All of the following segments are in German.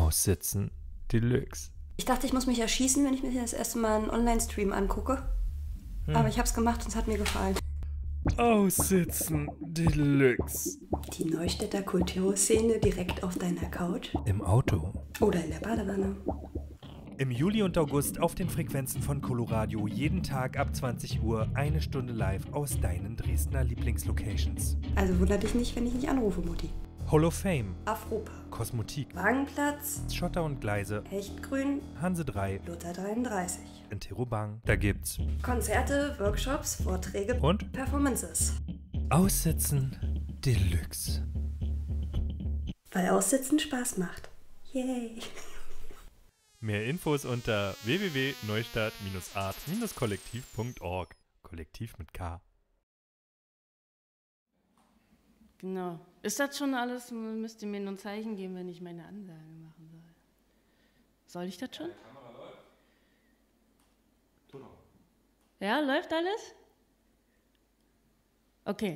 Aussitzen Deluxe. Ich dachte, ich muss mich erschießen, wenn ich mir das erste Mal einen Online-Stream angucke. Aber ich habe es gemacht und es hat mir gefallen. Aussitzen Deluxe. Die Neustädter Kulturszene direkt auf deiner Couch. Im Auto. Oder in der Badewanne. Im Juli und August auf den Frequenzen von Coloradio jeden Tag ab 20 Uhr eine Stunde live aus deinen Dresdner Lieblingslocations. Also wundert dich nicht, wenn ich nicht anrufe, Mutti. Hall of Fame, Afropa, Kosmotik, Wagenplatz, Schotter und Gleise, Hechtgrün, Hanse 3, Luther 33. Interrobang. Da gibt's Konzerte, Workshops, Vorträge und Performances. Aussitzen Deluxe. Weil Aussitzen Spaß macht. Yay! Mehr Infos unter www.neustadt-art-kollektiv.org. Kollektiv mit K. Genau. Ist das schon alles? Müsst ihr mir nur ein Zeichen geben, wenn ich meine Ansage machen soll. Soll ich das schon? Die Kamera läuft. Tu noch. Ja, läuft alles? Okay.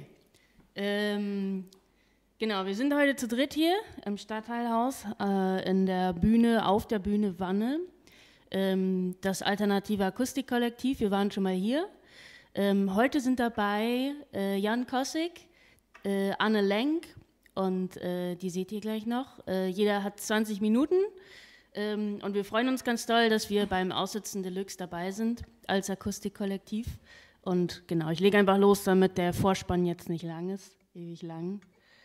Genau, wir sind heute zu dritt hier im Stadtteilhaus auf der Bühne Wanne. Das alternative Akustikkollektiv, wir waren schon mal hier. Heute sind dabei Jan Kossig, Anne Lenk und die seht ihr gleich noch. Jeder hat 20 Minuten und wir freuen uns ganz doll, dass wir beim Aussitzen Deluxe dabei sind als Akustikkollektiv. Und genau, ich lege einfach los, damit der Vorspann jetzt nicht lang ist, ewig lang.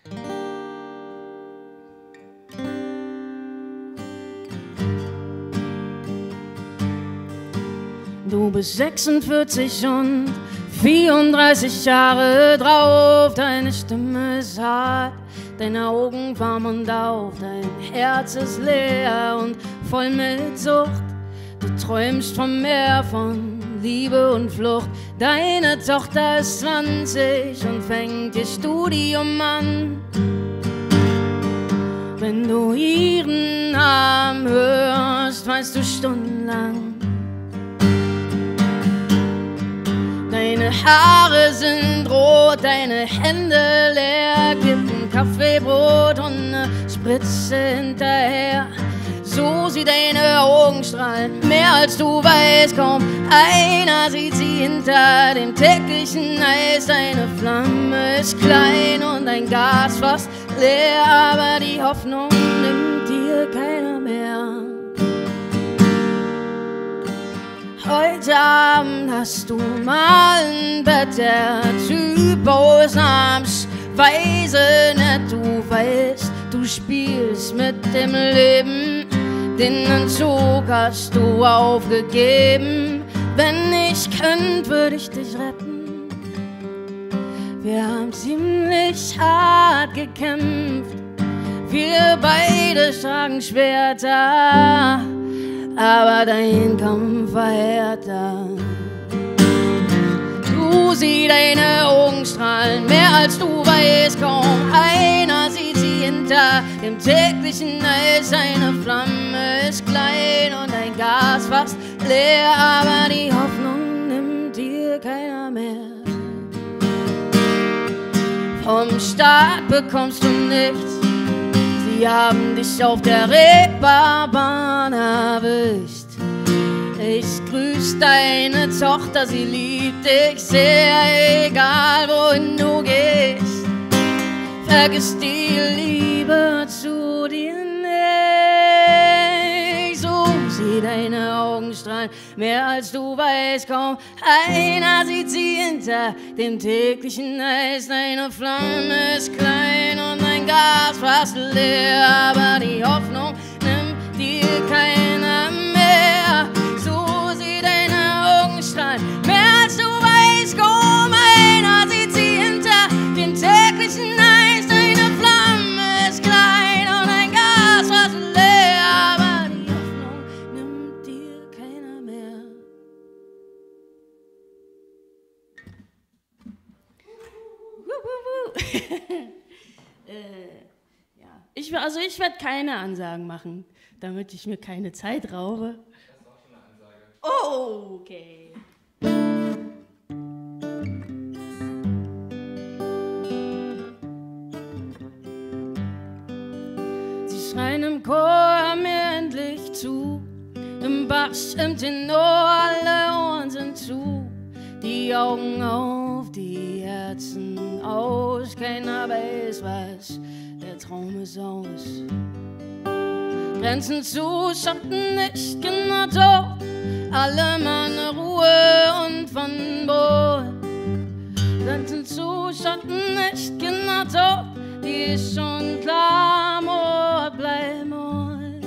Du bist 46 und 34 Jahre drauf, deine Stimme ist hart, deine Augen warm und auf, dein Herz ist leer und voll mit Sucht. Du träumst vom Meer, von Liebe und Flucht. Deine Tochter ist 20 und fängt ihr Studium an. Wenn du ihren Namen hörst, weißt du stundenlang. Deine Haare sind rot, deine Hände leer, gib ein Kaffeebrot und eine Spritze hinterher. So sieht deine Augen strahlen, mehr als du weißt, kaum einer sieht sie hinter dem täglichen Eis. Deine Flamme ist klein und dein Gas fast leer, aber die Hoffnung nimmt dir keiner mehr. Heute Abend hast du mal ein Bett, der Typ Ausnahms, weise nicht, du weißt, du spielst mit dem Leben. Den Entzug hast du aufgegeben. Wenn ich könnte, würde ich dich retten. Wir haben ziemlich hart gekämpft. Wir beide tragen Schwerter, aber dein Kampf war härter. Du siehst deine Augen strahlen, mehr als du weißt, kaum einer sieht sie hinter dem täglichen Eis. Deine Flamme ist klein und dein Gas fast leer, aber die Hoffnung nimmt dir keiner mehr. Vom Staat bekommst du nichts, sie haben dich auf der Reeperbahn erwischt. Ich grüß deine Tochter, sie liebt dich sehr, egal wohin du gehst. Vergiss die Liebe zu dir nicht. So sieht deine Augen strahlen, mehr als du weißt, kaum einer sieht sie hinter dem täglichen Eis. Deine Flamme ist klein und dein Gas fast leer, aber die Hoffnung nimmt dir keiner mehr. Mehr als du weißt, kaum einer sieht sie hinter dem täglichen Eis. Deine Flamme ist klein und dein Gas fast leer, aber die Hoffnung nimmt dir keiner mehr. Ja. Ich werde keine Ansagen machen, damit ich mir keine Zeit raube. Oh, okay. Sie schreien im Chor, mir dich zu. Im Bass, im Tenor, alle Ohren sind zu. Die Augen auf, die Herzen aus. Keiner weiß, was der Traum ist aus. Grenzen zu, Schatten nicht, Kinder tot. Alle Mann Ruhe und von Bord. Grenzen zu, Schatten nicht, Kinder tot. Die ist schon klar, Mord, bleib Mord.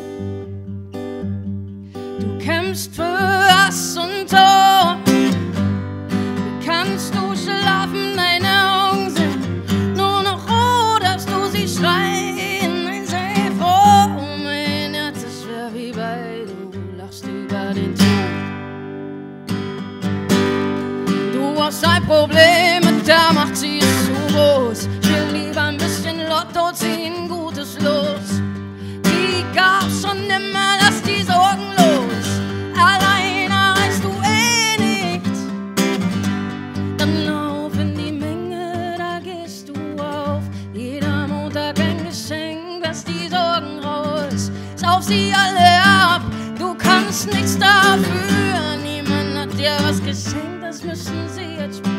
Du kämpfst für Hass und Tod. Wie kannst du schlafen, deine Augen sind nur noch rot, dass du sie schreien. Nein, sei froh, mein Herz ist schwer wie bei, du lachst über den Tod. Du hast ein Problem mit der Macht, sie ist zu groß. Ich will lieber ein bisschen Lotto ziehen, Gutes los. Die gab's schon immer, lass die Sorgen los. Allein erreichst du eh nichts. Dann lauf in die Menge, da gehst du auf. Jeder Montag ein Geschenk, lass die Sorgen raus. Sauf sie alle ab, du kannst nichts dafür. Niemand hat dir was geschenkt, das müssen sie jetzt spüren.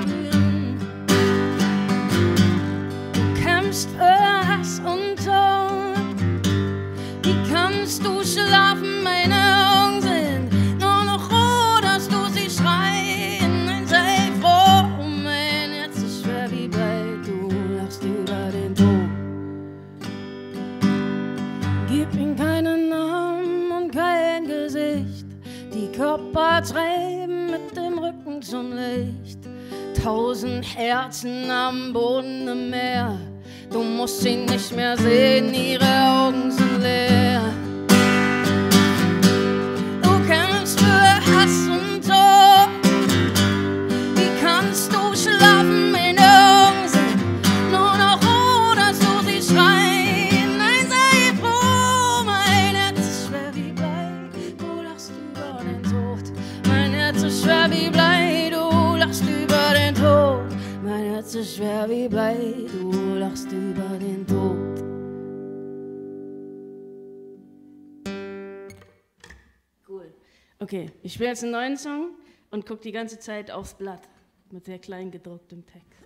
Für Hass und Tod. Wie kannst du schlafen, meine Augen sind nur noch rot, dass du sie schreien. Nein, sei froh, mein Herz ist schwer wie Blei, du lachst über den Tod. Gib ihm keinen Namen und kein Gesicht, die Körper treiben mit dem Rücken zum Licht. 1000 Herzen am Boden im Meer. Du musst sie nicht mehr sehen, ihre Augen sind leer. Du kämpfst für Hass und Tod. Wie kannst du schlafen, meine Augen sind nur noch rot, dass du sie schreien. Nein, sei froh, mein Herz ist schwer wie Blei, du lachst über den Tod. Mein Herz ist schwer wie Blei, du lachst über den Tod. Mein Herz ist schwer wie Blei, du lachst über den Tod. Cool. Okay, ich spiele jetzt einen neuen Song und gucke die ganze Zeit aufs Blatt mit sehr klein gedrucktem Text.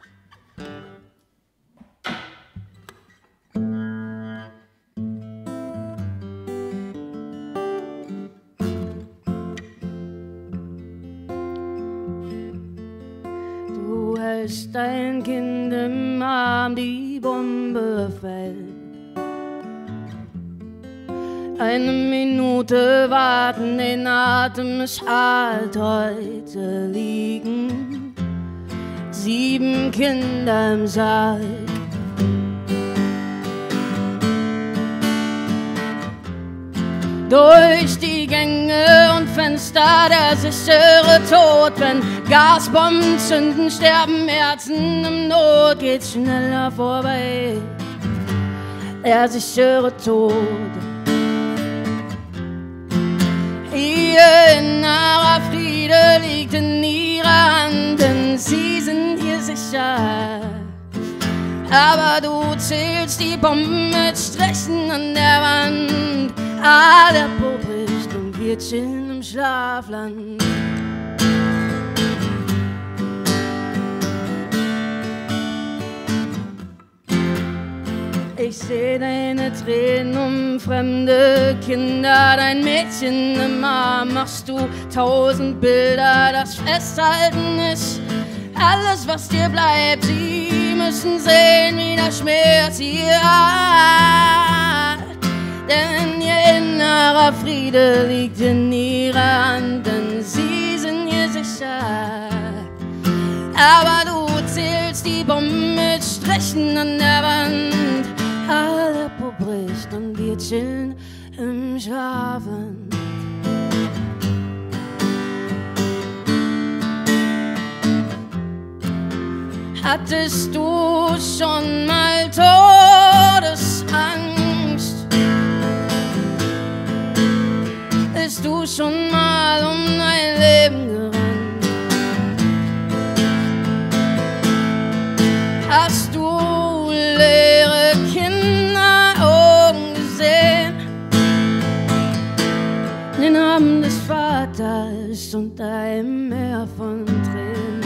Als dein Kind im Arm die Bombe fällt. Eine Minute warten, den Atem ist halt heute liegen. 7 Kinder im Saal. Durch die Gänge und Fenster der sichere Tod. Wenn Gasbomben zünden, sterben Herzen im Not. Geht schneller vorbei, der sichere Tod. Ihr innerer Friede liegt in ihrer Hand, denn sie sind hier sicher. Aber du zählst die Bomben mit Strichen an der Wand. Aleppo bricht und wir chillen im Schlafland. Ich seh deine Tränen um fremde Kinder, dein Mädchen im Arm machst du 1000 Bilder. Das Festhalten ist alles, was dir bleibt. Sie müssen sehen, wie der Schmerz hier hat. Denn ihr innerer Friede liegt in ihrer Hand, denn sie sind hier sicher. Aber du zählst die Bomben mit Strichen an der Wand. Aleppo bricht und wir chillen im Schlafend. Hattest du schon mal Todesangst? Bist du schon mal um dein Leben gerannt? Hast du leere Kinderaugen gesehen? ich unter einem Meer von Tränen.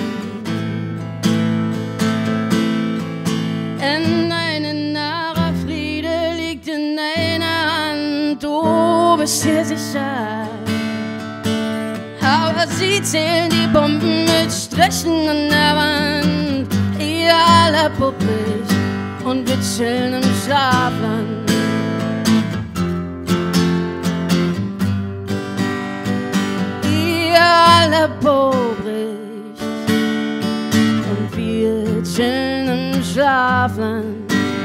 In einen naher Friede liegt in deiner Hand, du bist hier sicher. Aber sie zählen die Bomben mit Strichen an der Wand. Ihr alle puppig und wir chillen im Schlafland. Ihr alle puppig und wir chillen im Schlafland.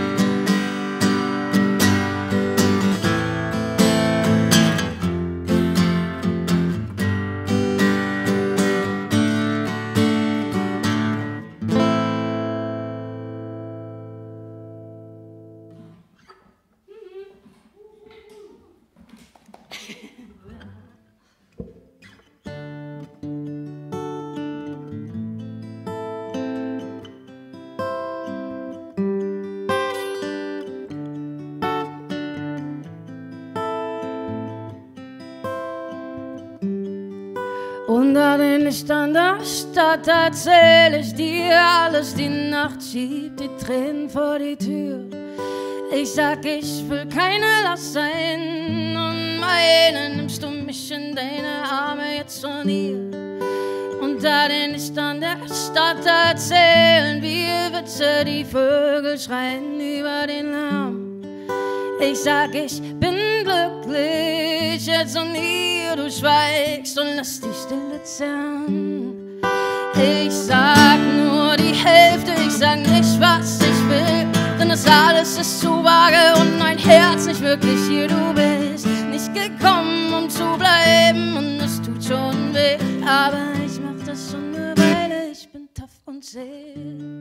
Unter den Lichtern der Stadt erzähl ich dir alles, die Nacht schiebt die Tränen vor die Tür. Ich sag, ich will keine Last sein und meine nimmst du mich in deine Arme jetzt von hier. Unter den Lichtern der Stadt erzählen wir Witze, die Vögel schreien über den Lärm. Ich sag, ich bin glücklich jetzt und hier, du schweigst und lass die Stille zerren. Ich sag nur die Hälfte, ich sag nicht, was ich will, denn das alles ist zu vage und mein Herz nicht wirklich hier. Du bist nicht gekommen, um zu bleiben und es tut schon weh, aber ich mach das schon eine Weile, ich bin tough und zäh.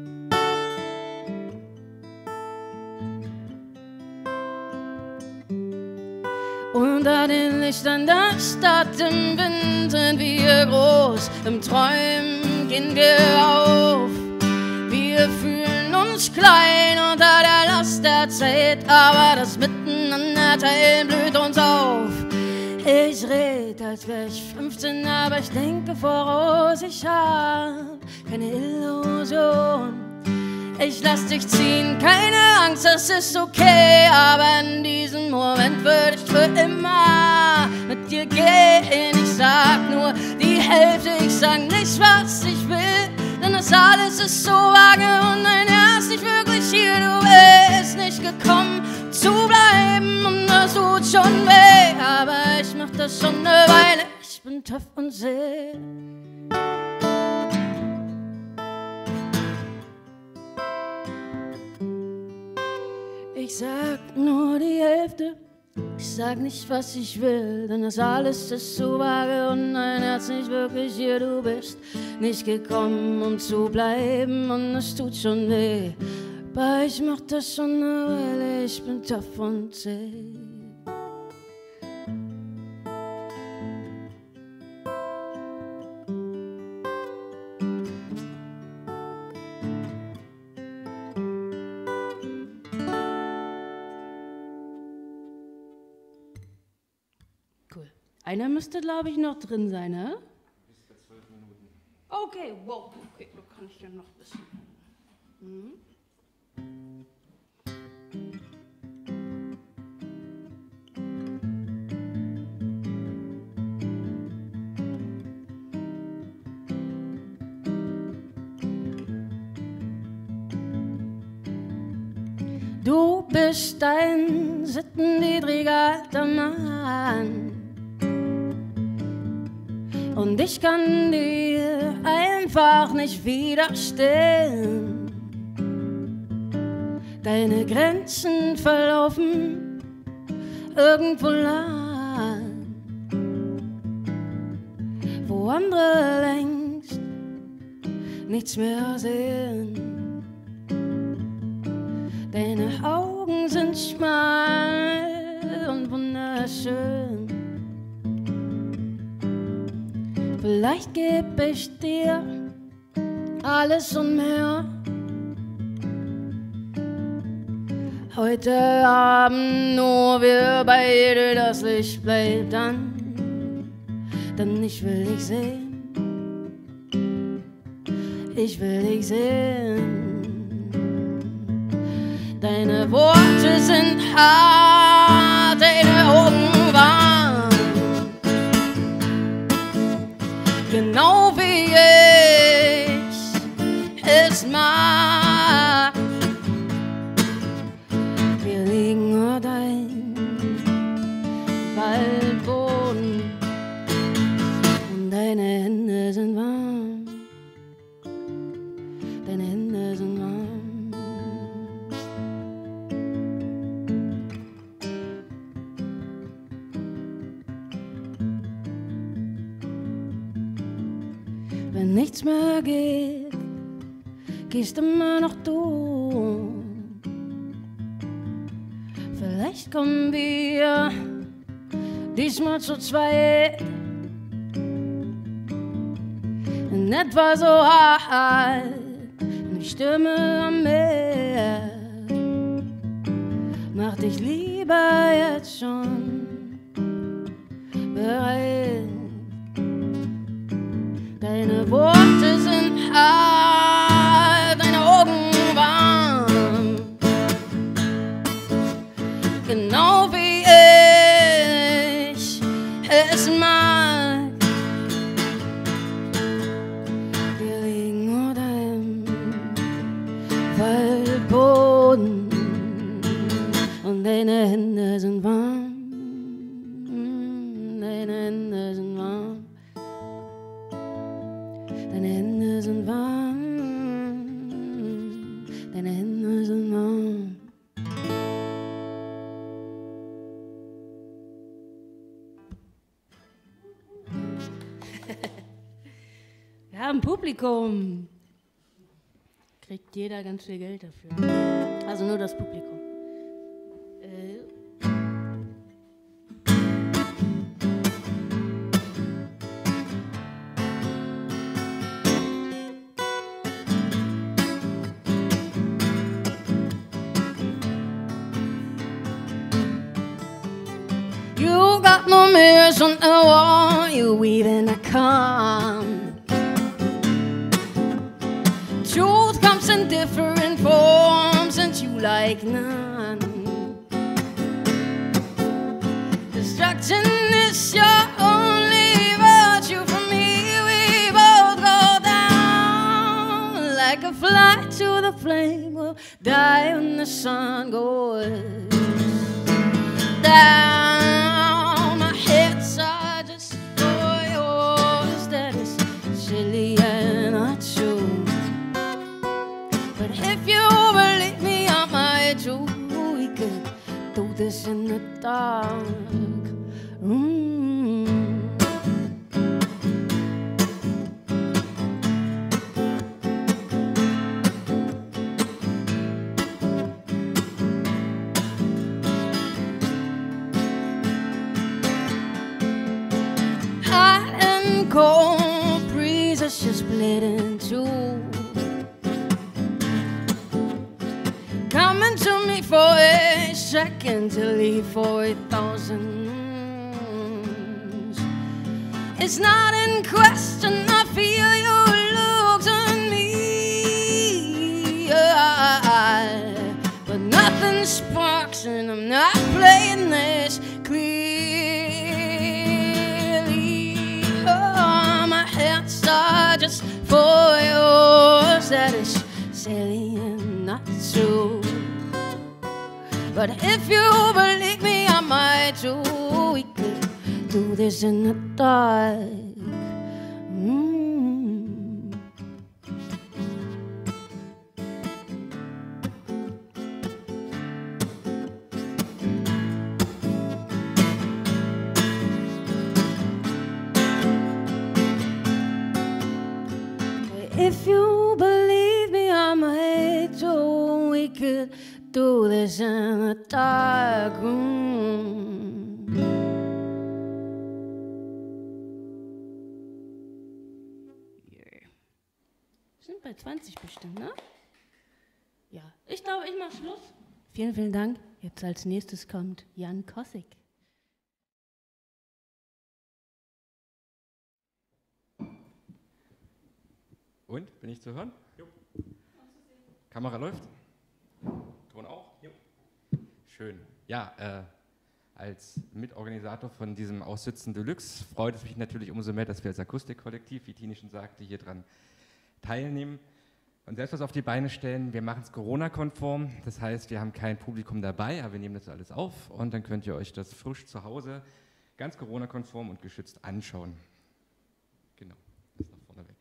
Unter den Lichtern der Stadt im Wind sind wir groß, im Träumen gehen wir auf. Wir fühlen uns klein unter der Last der Zeit, aber das Miteinander teilen blüht uns auf. Ich red, als wär ich 15, aber ich denke voraus, ich hab keine Illusion. Ich lass dich ziehen, keine Angst, das ist okay, aber in diesem Moment würde ich für immer mit dir gehen. Ich sag nur die Hälfte, ich sag nicht, was ich will, denn das alles ist so vage und mein Herz nicht wirklich hier. Du bist nicht gekommen, zu bleiben und das tut schon weh, aber ich mach das schon eine Weile, ich bin tough und zäh. Ich sag nur die Hälfte, ich sag nicht, was ich will, denn das alles ist so vage und mein Herz nicht wirklich hier. Du bist nicht gekommen, um zu bleiben und es tut schon weh, aber ich mach das schon eine Weile, ich bin tough und zäh. Einer müsste, glaube ich, noch drin sein, ne? Bis bei 12 Minuten. Okay, wow, okay, da kann ich ja noch ein bisschen. Du bist ein sittenniedriger alter Mann. Und ich kann dir einfach nicht widerstehen. Deine Grenzen verlaufen irgendwo lang, wo andere längst nichts mehr sehen. Deine Augen sind schmal und wunderschön. Vielleicht geb ich dir alles und mehr. Heute Abend nur wir beide, das Licht bleibt an. denn ich will dich sehen. Ich will dich sehen. Deine Worte sind hart, deine Augen warm. Genau wie ich es mag. Wir liegen nur dein Waldboden und deine Hände sind warm. Deine Hände sind warm. Wenn nichts mehr geht, gehst immer noch du. Vielleicht kommen wir diesmal zu zweit. In etwa so hart, eine Stimme am Meer. Mach dich lieber jetzt schon bereit. Deine Worte sind hart, deine Augen warm. Genau wie ich es mag. Wir liegen unter dem Waldboden und deine Hände sind warm. Deine Hände sind warm. Deine Hände sind warm. Deine Hände sind warm. Wir haben Publikum. Kriegt jeder ganz viel Geld dafür. Also nur das Publikum. You got no mirrors on the wall, you weaving a calm. Truth comes in different forms and you like none. Destruction is your only virtue for me. We both go down like a fly to the flame. We'll die when the sun goes down. My hits are just for yours. That is silly and not true. But if you believe me, I might too. We could do this in the dark room. Hot and cold breezes just split in two. Coming to me for a second to leave for 1,000. It's not in question, I feel your looks on me. But nothing sparks and I'm not playing this clearly. Oh, my hands are just for yours. That is silly and not true. But if you believe me, I might too. We could do this in the dark. If you believe me, I might too. We could do this in the dark room. Sind bei 20 bestimmt, ne? Ja, ich glaube, ich mache Schluss. Vielen, vielen Dank. Jetzt als nächstes kommt Jan Kossig. Und, bin ich zu hören? Jo. Kamera läuft? Ton auch? Jo. Schön. Ja, als Mitorganisator von diesem Aussitzen Deluxe freut es mich natürlich umso mehr, dass wir als Akustikkollektiv, wie Tini schon sagte, hier dran teilnehmen und selbst was auf die Beine stellen. Wir machen es Corona-konform, das heißt, wir haben kein Publikum dabei, aber wir nehmen das alles auf und dann könnt ihr euch das frisch zu Hause ganz Corona-konform und geschützt anschauen. Genau, das nach vorne weg.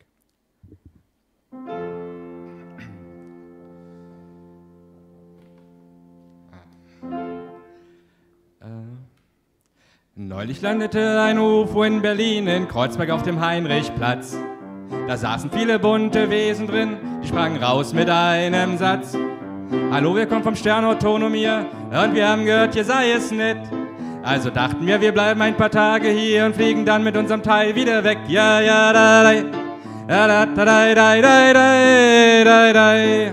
Neulich landete ein UFO in Berlin, in Kreuzberg auf dem Heinrichplatz. Da saßen viele bunte Wesen drin, die sprangen raus mit einem Satz. Hallo, wir kommen vom Stern Autonomia und wir haben gehört, hier sei es nett. Also dachten wir bleiben ein paar Tage hier und fliegen dann mit unserem Teil wieder weg. Ja, ja, da, da, da, da, da, da, da, da, da, da.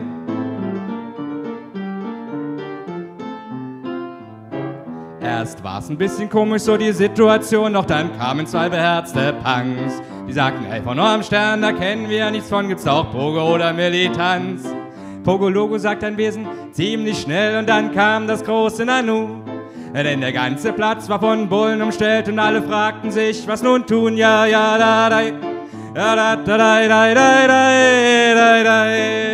Erst war's ein bisschen komisch, so die Situation, doch dann kamen zwei beherzte Punks. Die sagten, ey, von eurem Stern, da kennen wir ja nichts von, gibt's auch Pogo oder Militanz. Pogo-Logo, sagt ein Wesen, ziemlich schnell und dann kam das große Nanu. Denn der ganze Platz war von Bullen umstellt und alle fragten sich, was nun tun, ja, ja, da, da, da, da, da, da, da, da, da, da.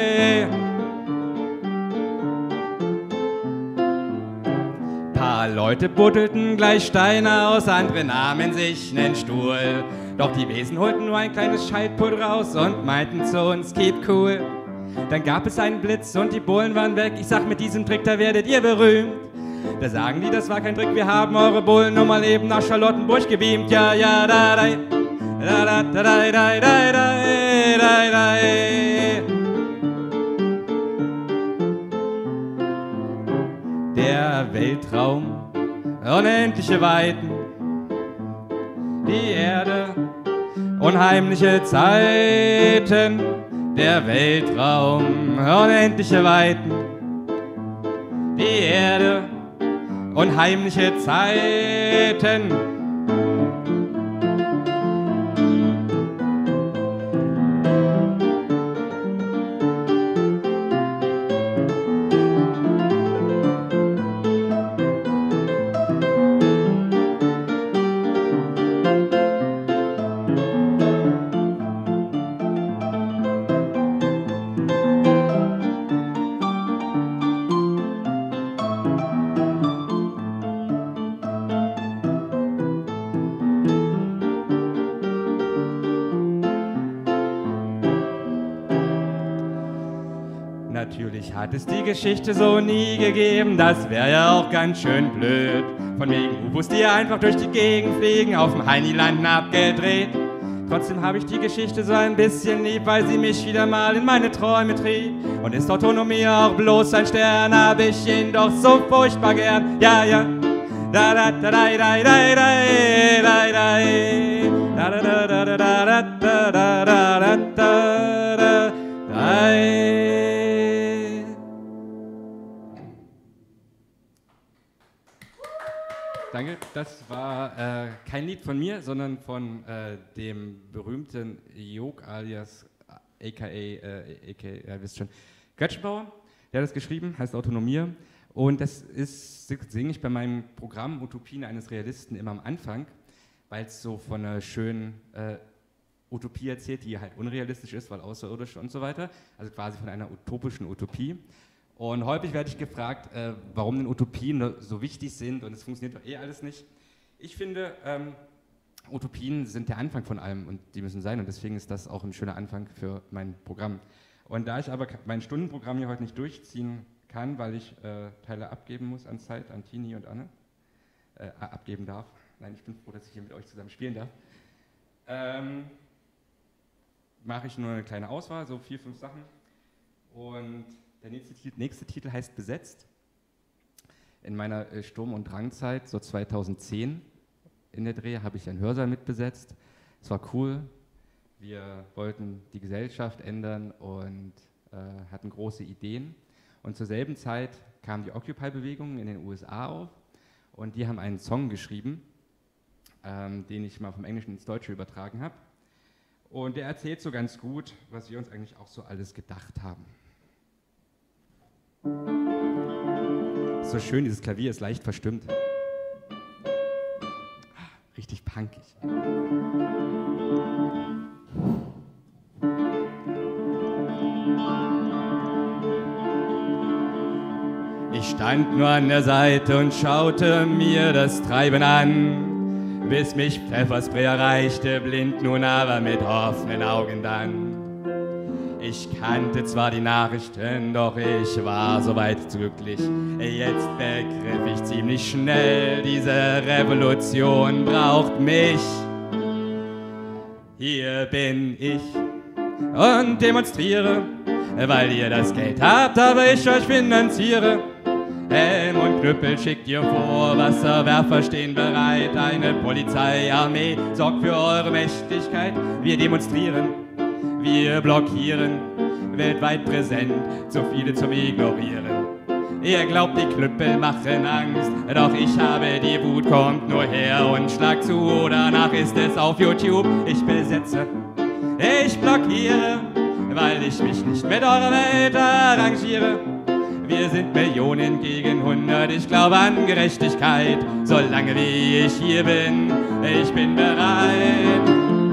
Paar Leute buddelten gleich Steine aus, andere nahmen sich nen Stuhl. Doch die Wesen holten nur ein kleines Schaltpult raus und meinten zu uns, keep cool. Dann gab es einen Blitz und die Bullen waren weg. Ich sag, mit diesem Trick, da werdet ihr berühmt. Da sagen die, das war kein Trick, wir haben eure Bullen nur mal eben nach Charlottenburg gebeamt. Ja, ja, da, da, da, da, da, da, da, da, da, da. Der Weltraum, unendliche Weiten, die Erde, unheimliche Zeiten. Der Weltraum, unendliche Weiten, die Erde, unheimliche Zeiten. Natürlich hat es die Geschichte so nie gegeben, das wäre ja auch ganz schön blöd. Von wegen UFOs, die einfach durch die Gegend fliegen, auf dem Heini landen abgedreht. Trotzdem habe ich die Geschichte so ein bisschen lieb, weil sie mich wieder mal in meine Träume trieb. Und ist Autonomie auch bloß ein Stern, hab ich ihn doch so furchtbar gern. Ja, ja. Da da da da da da da da da da da da da da da da da da. Danke, das war kein Lied von mir, sondern von dem berühmten Jog alias a.k.a. Ihr wisst schon, Göttschenbauer. Der hat das geschrieben, heißt Autonomie. Und das singe ich bei meinem Programm Utopien eines Realisten immer am Anfang, weil es so von einer schönen Utopie erzählt, die halt unrealistisch ist, weil außerirdisch und so weiter. Also quasi von einer utopischen Utopie. Und häufig werde ich gefragt, warum denn Utopien so wichtig sind und es funktioniert doch eh alles nicht. Ich finde, Utopien sind der Anfang von allem und die müssen sein und deswegen ist das auch ein schöner Anfang für mein Programm. Und da ich aber mein Stundenprogramm hier heute nicht durchziehen kann, weil ich Teile abgeben muss an Zeit, an Tini und Anne, abgeben darf. Nein, ich bin froh, dass ich hier mit euch zusammen spielen darf. Mache ich nur eine kleine Auswahl, so 4, 5 Sachen. Und der nächste Titel heißt Besetzt. In meiner Sturm- und Drangzeit, so 2010 in der Dreh, habe ich einen Hörsaal mitbesetzt. Es war cool. Wir wollten die Gesellschaft ändern und hatten große Ideen. Und zur selben Zeit kam die Occupy-Bewegung in den USA auf und die haben einen Song geschrieben, den ich mal vom Englischen ins Deutsche übertragen habe. Und der erzählt so ganz gut, was wir uns eigentlich auch so alles gedacht haben. So schön, dieses Klavier ist leicht verstimmt. Richtig punkig. Ich stand nur an der Seite und schaute mir das Treiben an, bis mich Pfefferspray erreichte, blind nun aber mit offenen Augen dann. Ich kannte zwar die Nachrichten, doch ich war soweit glücklich. Jetzt begriff ich ziemlich schnell, diese Revolution braucht mich. Hier bin ich und demonstriere, weil ihr das Geld habt, aber ich euch finanziere. Helm und Knüppel schickt ihr vor, Wasserwerfer stehen bereit, eine Polizeiarmee sorgt für eure Mächtigkeit. Wir demonstrieren, wir blockieren, weltweit präsent, zu viele zum Ignorieren. Ihr glaubt, die Knüppel machen Angst, doch ich habe die Wut, kommt nur her und schlag zu, danach ist es auf YouTube. Ich besetze, ich blockiere, weil ich mich nicht mit eurer Welt arrangiere. Wir sind Millionen gegen 100, ich glaube an Gerechtigkeit, solange wie ich hier bin, ich bin bereit.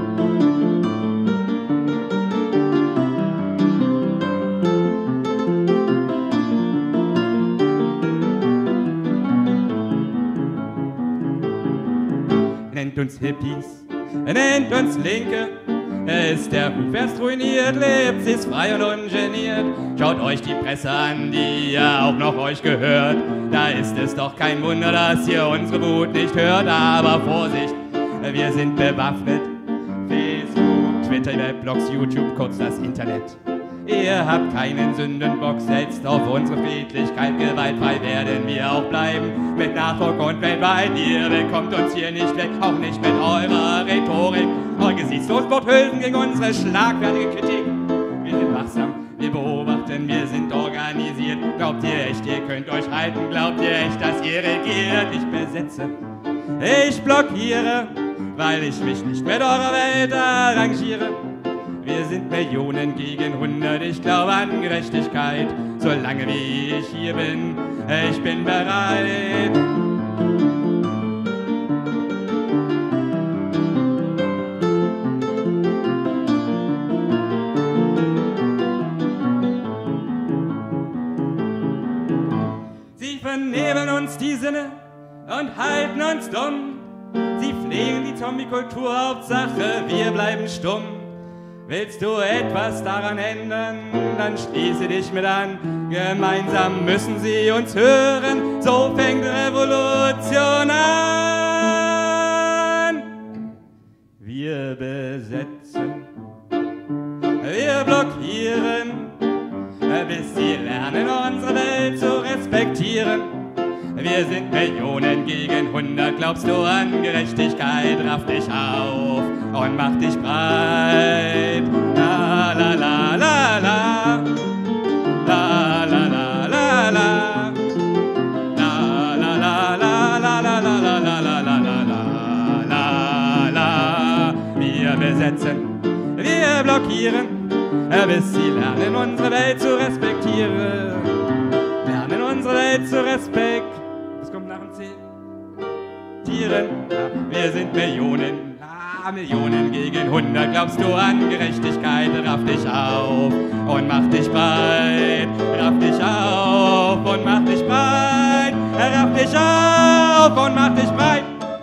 Nennt uns Hippies, nennt uns Linke, ist der Ruf erst ruiniert, lebt sie's frei und ungeniert. Schaut euch die Presse an, die ja auch noch euch gehört. Da ist es doch kein Wunder, dass ihr unsere Wut nicht hört. Aber Vorsicht, wir sind bewaffnet. Facebook, Twitter, Weblogs, YouTube, kurz das Internet. Ihr habt keinen Sündenbock, setzt auf unsere Friedlichkeit. Gewaltfrei werden wir auch bleiben, mit Nachdruck und weltweit. Ihr bekommt uns hier nicht weg, auch nicht mit eurer Rhetorik. Eure Gesichtslosen gegen unsere schlagfertige Kritik. Wir sind wachsam, wir beobachten, wir sind organisiert. Glaubt ihr echt, ihr könnt euch halten? Glaubt ihr echt, dass ihr regiert? Ich besetze, ich blockiere, weil ich mich nicht mit eurer Welt arrangiere. Wir sind Millionen gegen 100, ich glaube an Gerechtigkeit. Solange wie ich hier bin, ich bin bereit. Sie vernebeln uns die Sinne und halten uns dumm. Sie pflegen die Zombie-Kultur, Hauptsache wir bleiben stumm. Willst du etwas daran ändern, dann schließe dich mit an. Gemeinsam müssen sie uns hören, so fängt Revolution an. Wir besetzen, wir blockieren, bis sie lernen, unsere Welt zu respektieren. Wir sind Millionen gegen 100, glaubst du an Gerechtigkeit? Raff dich auf und mach dich breit. La la la la la, la la la la la, la la la la la la la la la la la la la. Wir besetzen, wir blockieren, bis sie lernen, unsere Welt zu respektieren. Lernen, unsere Welt zu respektieren. Was kommt nach dem C? Tieren. Wir sind Millionen, Millionen gegen 100. Glaubst du an Gerechtigkeit? Raff dich auf und mach dich breit. Raff dich auf und mach dich breit. Raff dich auf und mach dich breit.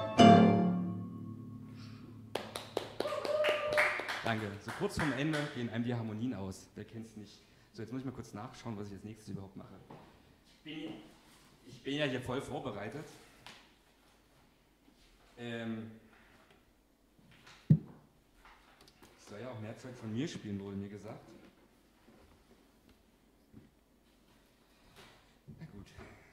Danke. So kurz vorm Ende gehen einem die Harmonien aus. Wer kennt's nicht? So, jetzt muss ich mal kurz nachschauen, was ich als nächstes überhaupt mache. Ich bin ja hier voll vorbereitet. Soll ja auch mehr Zeug von mir spielen, wurde mir gesagt. Na gut.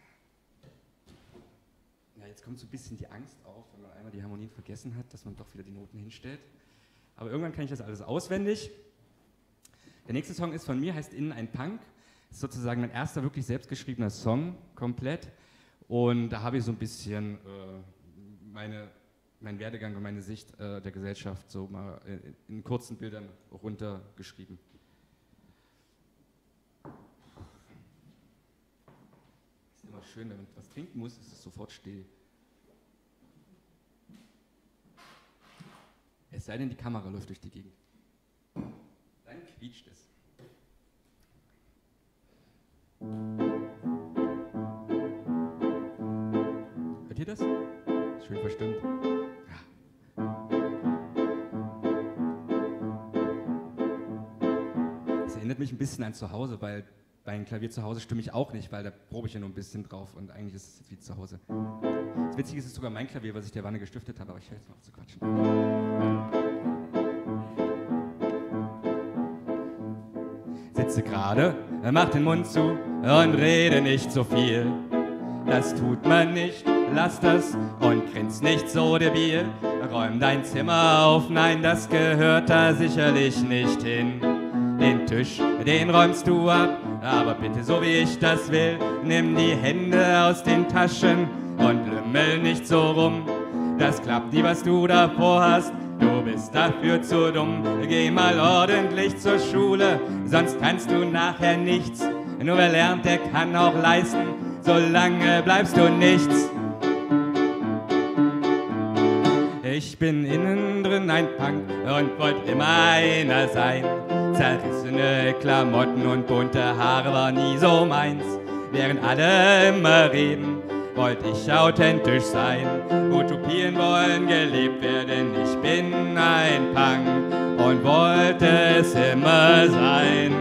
Ja, jetzt kommt so ein bisschen die Angst auf, wenn man einmal die Harmonien vergessen hat, dass man doch wieder die Noten hinstellt. Aber irgendwann kann ich das alles auswendig. Der nächste Song ist von mir, heißt Innen ein Punk. Das ist sozusagen mein erster wirklich selbstgeschriebener Song, komplett. Und da habe ich so ein bisschen meine meinen Werdegang und meine Sicht der Gesellschaft so mal in kurzen Bildern runtergeschrieben. Ist immer schön, wenn man was trinken muss, ist es sofort still. Es sei denn, die Kamera läuft durch die Gegend. Dann quietscht es. Hört ihr das? Schön verstimmt. Ja. Das erinnert mich ein bisschen an zu Hause, weil bei einem Klavier zu Hause stimme ich auch nicht, weil da probe ich ja nur ein bisschen drauf und eigentlich ist es wie zu Hause. Das Witzige ist, es ist sogar mein Klavier, was ich der Wanne gestiftet habe, aber ich höre jetzt mal auf zu quatschen. Sitze gerade, mach den Mund zu und rede nicht so viel. Das tut man nicht, lass das und grinst nicht so debil. Räum dein Zimmer auf, nein, das gehört da sicherlich nicht hin. Den Tisch, den räumst du ab, aber bitte so wie ich das will. Nimm die Hände aus den Taschen und lümmel nicht so rum. Das klappt nie, was du davor hast, du bist dafür zu dumm. Geh mal ordentlich zur Schule, sonst kannst du nachher nichts. Nur wer lernt, der kann auch leisten, solange bleibst du nichts. Ich bin innen drin ein Punk und wollt immer einer sein. Zerrissene Klamotten und bunte Haare war nie so meins. Während alle immer reden, wollt ich authentisch sein. Utopien wollen gelebt werden, ich bin ein Punk und wollte es immer sein.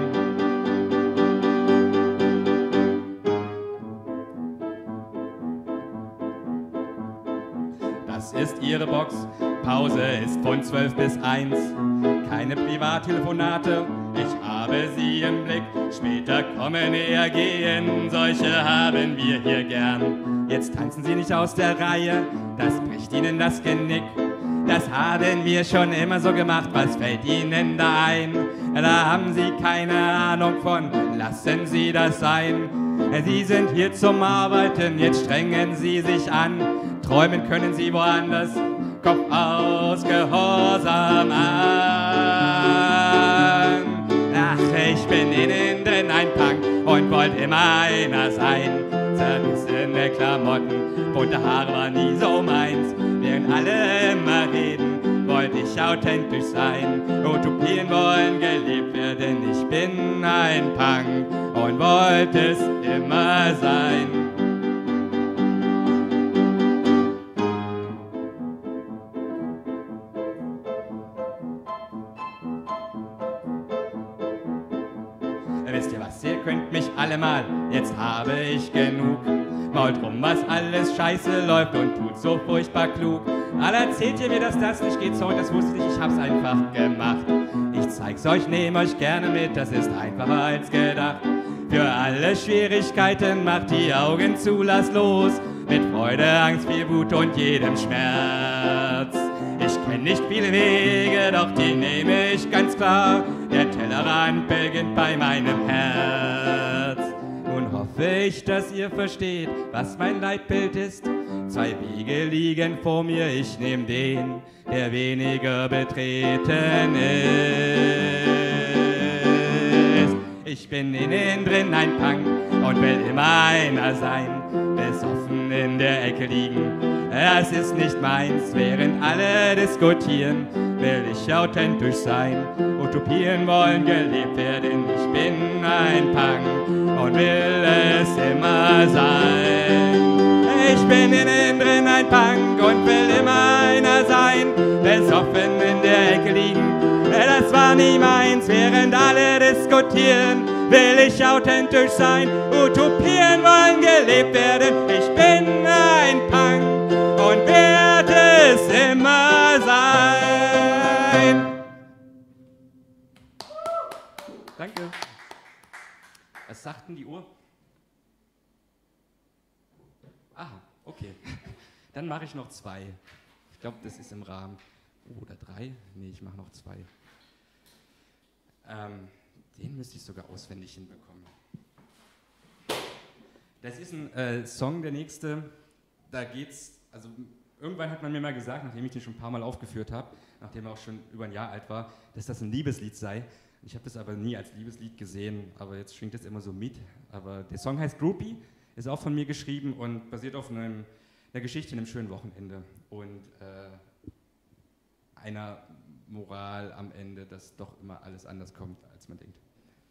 Das ist ihre Box, Pause ist von 12 bis 1. Keine Privattelefonate, ich habe sie im Blick. Später kommen, eher gehen, solche haben wir hier gern. Jetzt tanzen sie nicht aus der Reihe, das bricht ihnen das Genick. Das haben wir schon immer so gemacht, was fällt ihnen da ein? Da haben sie keine Ahnung von, lassen sie das sein. Sie sind hier zum Arbeiten, jetzt strengen sie sich an. Träumen können sie woanders, Kopf aus, Gehorsam an. Ach, ich bin innen drin ein Punk und wollt immer einer sein. Zerrissene Klamotten, bunte Haare war nie so meins. Während alle immer reden, wollt ich authentisch sein. Utopien wollen gelebt werden, ich bin ein Punk und wollt es immer sein. Wisst ihr was, ihr könnt mich alle mal, jetzt habe ich genug. Mault rum, was alles scheiße läuft und tut so furchtbar klug. Alle erzählt ihr mir, dass das nicht geht, sorry, das wusste ich nicht, ich hab's einfach gemacht. Ich zeig's euch, nehme euch gerne mit, das ist einfacher als gedacht. Für alle Schwierigkeiten macht die Augen zu, lasst los. Mit Freude, Angst, viel Wut und jedem Schmerz. Ich kenn nicht viele Wege, doch die nehme ich ganz klar. Der Tellerrand beginnt bei meinem Herz. Nun hoffe ich, dass ihr versteht, was mein Leitbild ist. Zwei Wege liegen vor mir, ich nehm den, der weniger betreten ist. Ich bin innen drin ein Punk und will immer einer sein. Besoffen in der Ecke liegen, das ist nicht meins. Während alle diskutieren, will ich authentisch sein. Utopien wollen gelebt werden, ich bin ein Punk und will es immer sein. Ich bin innen drin ein Punk und will immer einer sein. Besoffen in der Ecke liegen, das war nie meins. Während alle diskutieren, will ich authentisch sein. Utopien wollen gelebt werden, ich bin ein Punk und werde es immer sein. Danke. Was sagt denn die Uhr? Aha, okay. Dann mache ich noch 2. Ich glaube, das ist im Rahmen. Oder 3? Nee, ich mache noch 2. Den müsste ich sogar auswendig hinbekommen. Das ist ein Song, der nächste. Da geht's, also irgendwann hat man mir mal gesagt, nachdem ich den schon ein paar Mal aufgeführt habe, nachdem er auch schon über ein Jahr alt war, dass das ein Liebeslied sei. Ich habe das aber nie als Liebeslied gesehen, aber jetzt schwingt das immer so mit. Aber der Song heißt Groupie, ist auch von mir geschrieben und basiert auf einer Geschichte, einem schönen Wochenende und einer Moral am Ende, dass doch immer alles anders kommt, als man denkt.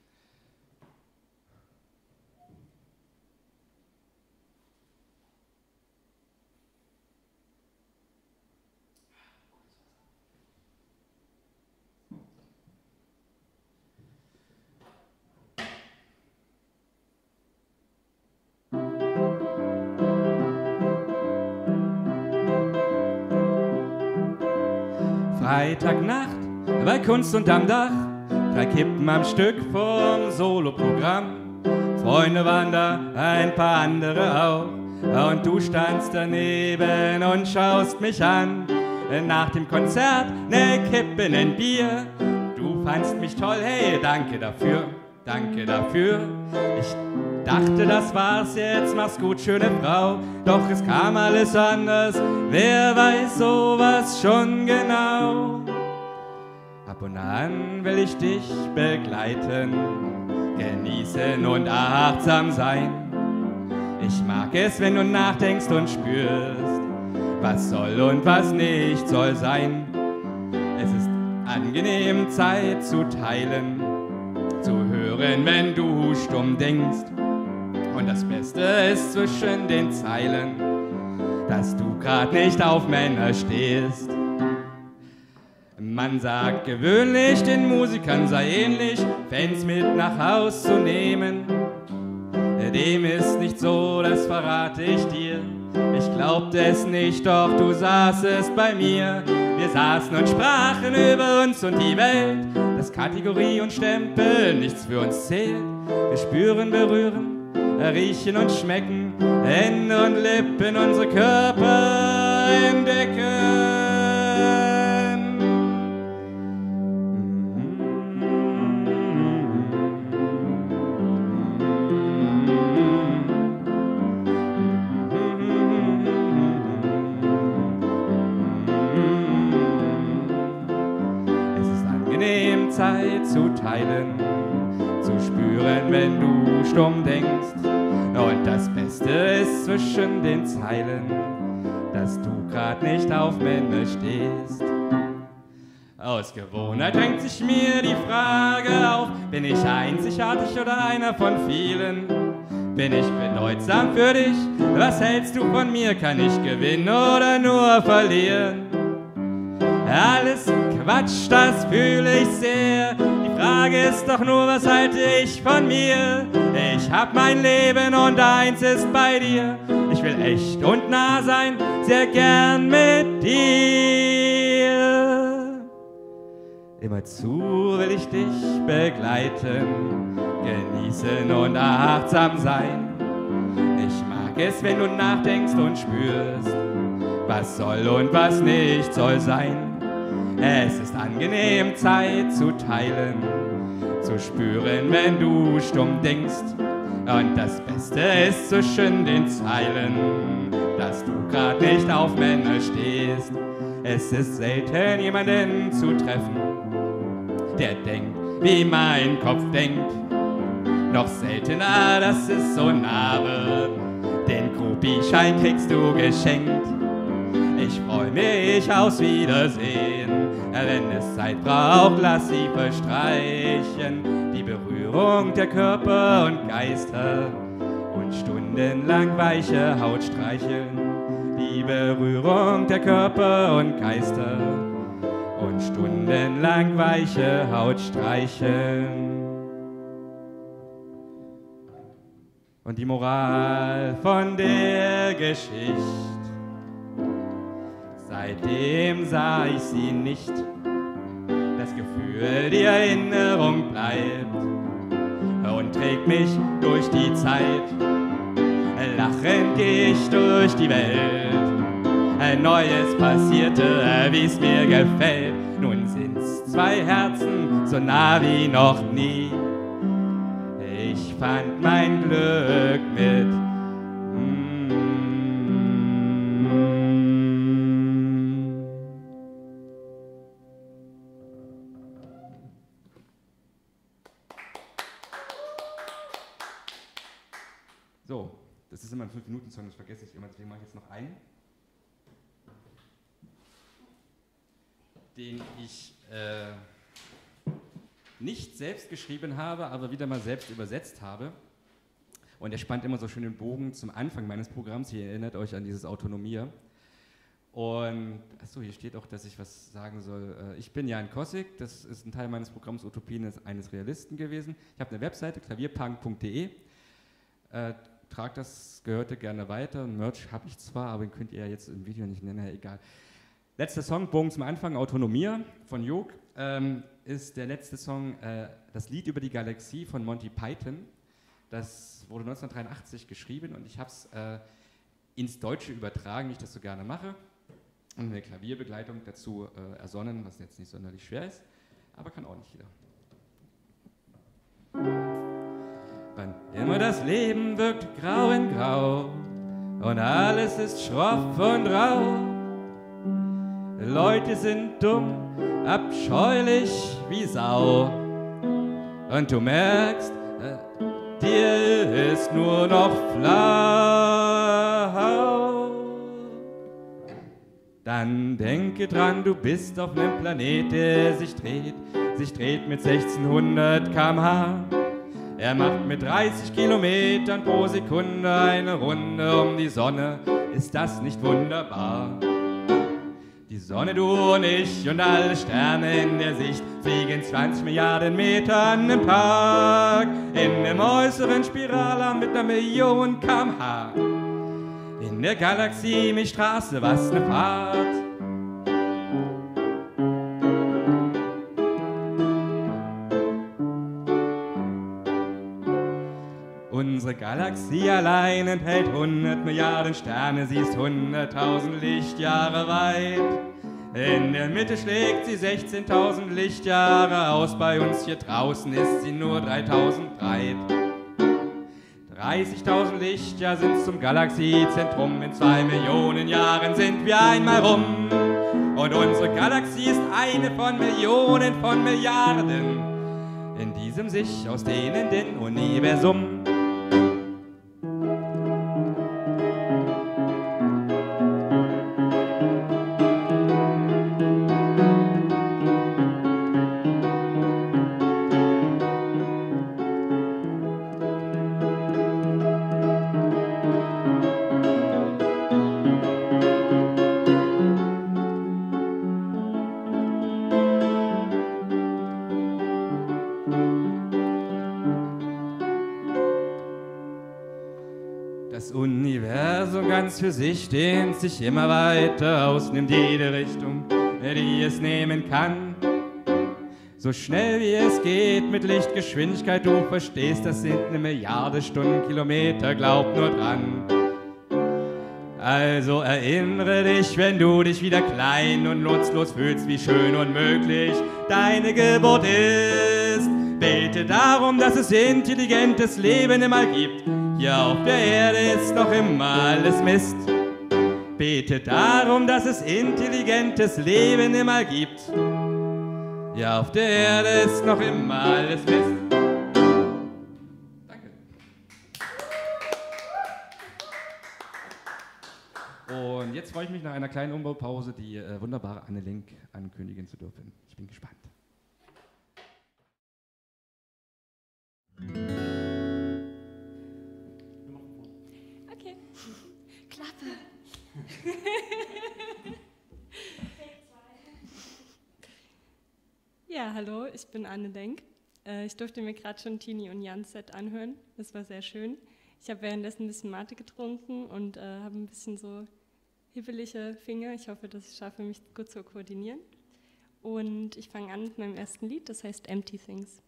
Freitagnacht bei Kunst unterm Dach, 3 Kippen am Stück vom Soloprogramm. Freunde waren da, ein paar andere auch, und du standst daneben und schaust mich an. Nach dem Konzert ne Kippe, nen Bier, du fandst mich toll, hey, danke dafür, danke dafür. Ich dachte, das war's jetzt, mach's gut, schöne Frau, doch es kam alles anders, wer weiß sowas schon genau. Ab und an will ich dich begleiten, genießen und achtsam sein. Ich mag es, wenn du nachdenkst und spürst, was soll und was nicht soll sein. Es ist angenehm, Zeit zu teilen, zu hören, wenn du stumm denkst. Und das Beste ist zwischen den Zeilen, dass du grad nicht auf Männer stehst. Man sagt gewöhnlich, den Musikern sei ähnlich, Fans mit nach Haus zu nehmen. Dem ist nicht so, das verrate ich dir. Ich glaubte es nicht, doch du saßest bei mir. Wir saßen und sprachen über uns und die Welt, dass Kategorie und Stempel nichts für uns zählt. Wir spüren, berühren, riechen und schmecken, Hände und Lippen unsere Körper entdecken. Es ist angenehm, Zeit zu teilen, zu spüren, wenn du stumm denkst. Und das Beste ist zwischen den Zeilen, dass du grad nicht auf Männer stehst. Aus Gewohnheit drängt sich mir die Frage auf, bin ich einzigartig oder einer von vielen? Bin ich bedeutsam für dich? Was hältst du von mir? Kann ich gewinnen oder nur verlieren? Alles Quatsch, das fühle ich sehr. Die Frage ist doch nur, was halte ich von mir? Ich hab mein Leben und eins ist bei dir. Ich will echt und nah sein, sehr gern mit dir. Immerzu will ich dich begleiten, genießen und achtsam sein. Ich mag es, wenn du nachdenkst und spürst, was soll und was nicht soll sein. Es ist angenehm, Zeit zu teilen, zu spüren, wenn du stumm denkst. Und das Beste ist zwischen den Zeilen, dass du grad nicht auf Männer stehst. Es ist selten, jemanden zu treffen, der denkt, wie mein Kopf denkt. Noch seltener, dass es so nah wird, den Groupie-Schein kriegst du geschenkt. Ich freu mich aufs Wiedersehen, wenn es Zeit braucht, lass sie verstreichen. Die Berührung der Körper und Geister und stundenlang weiche Haut streicheln. Die Berührung der Körper und Geister und stundenlang weiche Haut streicheln. Und die Moral von der Geschichte: Seitdem sah ich sie nicht. Das Gefühl, die Erinnerung bleibt und trägt mich durch die Zeit. Lachend geh ich durch die Welt. Neues passierte, wie's mir gefällt. Nun sind's 2 Herzen, so nah wie noch nie. Ich fand mein Glück mit 5-Minuten-Song, das vergesse ich immer, deswegen mache ich jetzt noch einen, den ich nicht selbst geschrieben habe, aber wieder mal selbst übersetzt habe. Und er spannt immer so schön den Bogen zum Anfang meines Programms. Ihr erinnert euch an dieses Autonomia. Und, achso, hier steht auch, dass ich was sagen soll. Ich bin Jan Kossig, das ist ein Teil meines Programms Utopien eines Realisten gewesen. Ich habe eine Webseite, klavierpunk.de. Tragt das Gehörte gerne weiter. Merch habe ich zwar, aber den könnt ihr ja jetzt im Video nicht nennen, egal. Letzter Song, Bogen zum Anfang, Autonomia von Jog, ist der letzte Song, das Lied über die Galaxie von Monty Python. Das wurde 1983 geschrieben und ich habe es ins Deutsche übertragen, wie ich das so gerne mache. Und eine Klavierbegleitung dazu ersonnen, was jetzt nicht sonderlich schwer ist, aber kann auch nicht jeder. Wann immer das Leben wirkt grau in grau und alles ist schroff und rau. Leute sind dumm, abscheulich wie Sau. Und du merkst, dir ist nur noch flau. Dann denke dran, du bist auf einem Planet, der sich dreht mit 1600 km/h. Er macht mit 30 Kilometern pro Sekunde eine Runde um die Sonne. Ist das nicht wunderbar? Die Sonne, du und ich und alle Sterne in der Sicht fliegen 20 Milliarden Metern im Tag in einem äußeren Spiralarm mit 1 Million km/h. In der Galaxie Milchstraße, was ne Fahrt. Unsere Galaxie allein enthält 100 Milliarden Sterne, sie ist 100.000 Lichtjahre weit. In der Mitte schlägt sie 16.000 Lichtjahre aus, bei uns hier draußen ist sie nur 3.000 breit. 30.000 Lichtjahre sind zum Galaxiezentrum, in 2 Millionen Jahren sind wir einmal rum. Und unsere Galaxie ist eine von Millionen von Milliarden in diesem sich ausdehnenden Universum. Das Universum ganz für sich dehnt sich immer weiter aus, nimmt jede Richtung, die es nehmen kann. So schnell wie es geht mit Lichtgeschwindigkeit, du verstehst, das sind 1 Milliarde Stundenkilometer, glaub nur dran. Also erinnere dich, wenn du dich wieder klein und nutzlos fühlst, wie schön und möglich deine Geburt ist. Bete darum, dass es intelligentes Leben immer gibt. Hier auf der Erde ist noch immer alles Mist. Bete darum, dass es intelligentes Leben immer gibt. Hier auf der Erde ist noch immer alles Mist. Danke. Und jetzt freue ich mich nach einer kleinen Umbaupause, die wunderbare Anne Link ankündigen zu dürfen. Ich bin gespannt. Okay. Klappe. Ja, hallo, ich bin Anne Lenk. Ich durfte mir gerade schon Tini und Jans Set anhören. Das war sehr schön. Ich habe währenddessen ein bisschen Mate getrunken und habe ein bisschen so hibbelige Finger. Ich hoffe, dass ich schaffe, mich gut zu koordinieren. Und ich fange an mit meinem ersten Lied, das heißt Empty Things.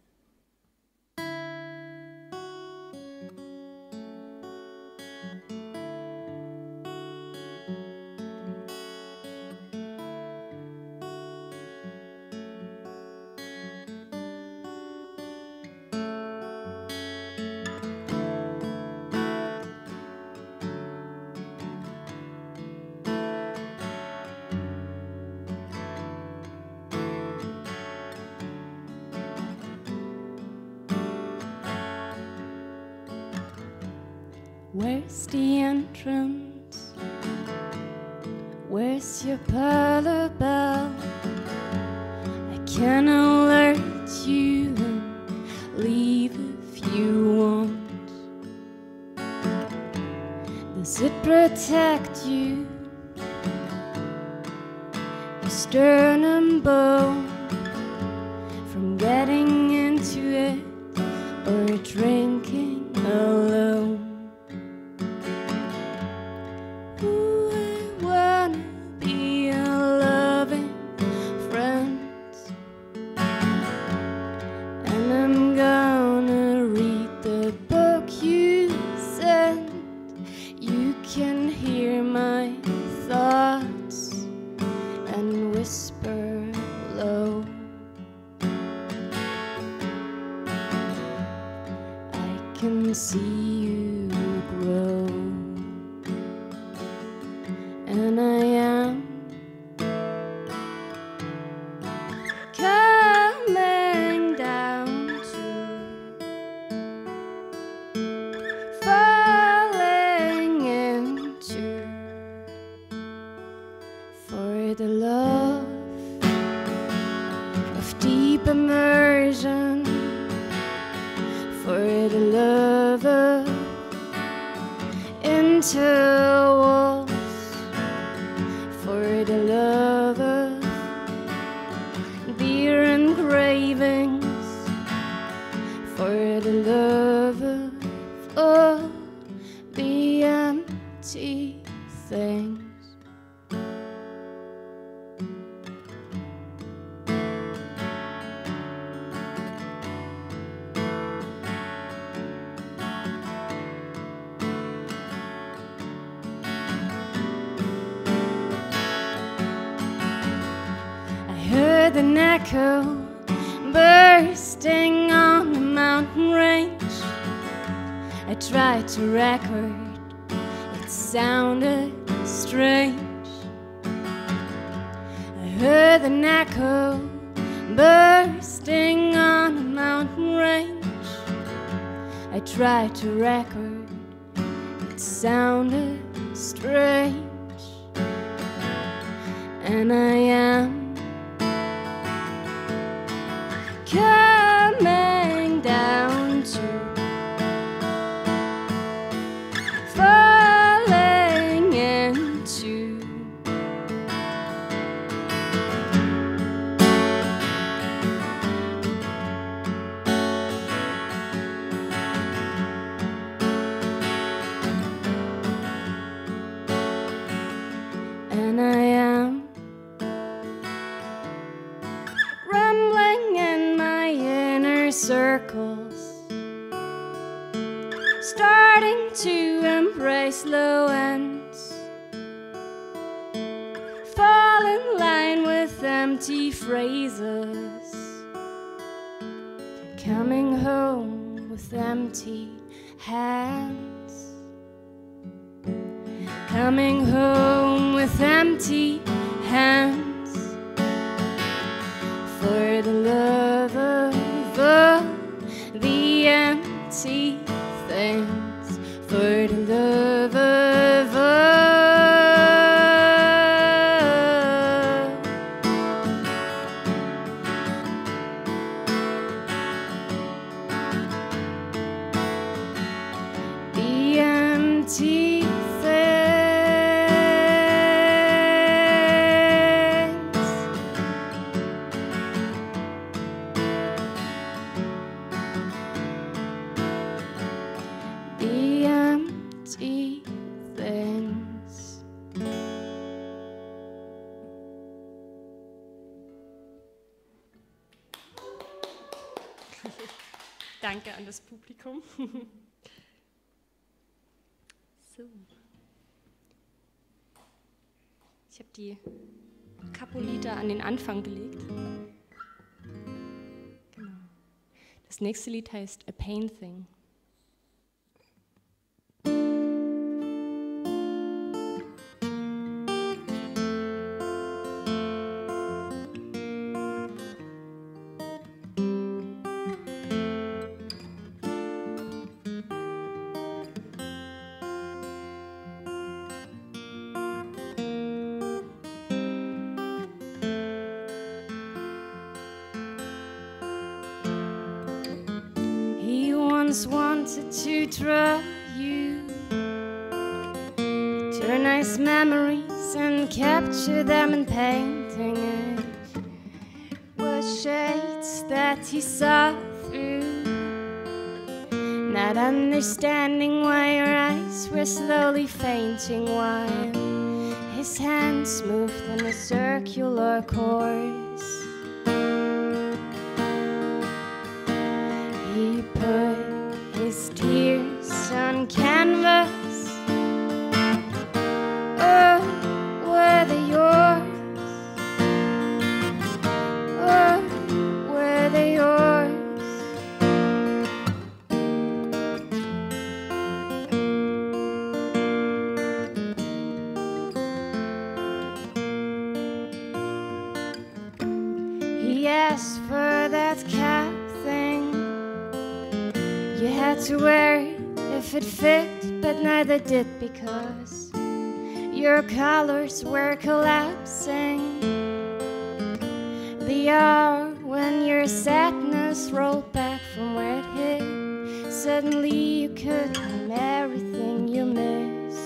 Where's the entrance? Where's your parlor bell? I can alert you and leave if you want. Does it protect you? Your sternum bone from getting into it or drinking alone. Ooh, I wanna be a loving friend, and I'm gonna read the book you sent. You can hear my thoughts and whisper low. I can see you grow, and I am coming down to falling into for the love of deep immersion, for the love of intervals, for the love of beer and cravings, for the love of all the empty things. An echo bursting on the mountain range. I tried to record, it sounded strange. I heard an echo bursting on the mountain range. I tried to record, it sounded strange. And I am coming down to falling into and I am rambling in my inner circles, starting to embrace low ends, fall in line with empty phrases, coming home with empty hands, coming home with empty hands. For the love of all the empty things, for the love of all the empty things. The empty things. Danke an das Publikum. So. Ich habe die Capolita an den Anfang gelegt. Genau. Das nächste Lied heißt A Pain Thing. once wanted to draw you. Eternized memories and capture them in painting it. What shades that he saw through, not understanding why your eyes were slowly fainting while his hands moved in a circular course. He put his tears on canvas. Oh, were they yours? Oh, were they yours? He asked for that cap thing. You had to wear it if it fit, but neither did because your colors were collapsing. The hour when your sadness rolled back from where it hit, suddenly you could name everything you miss.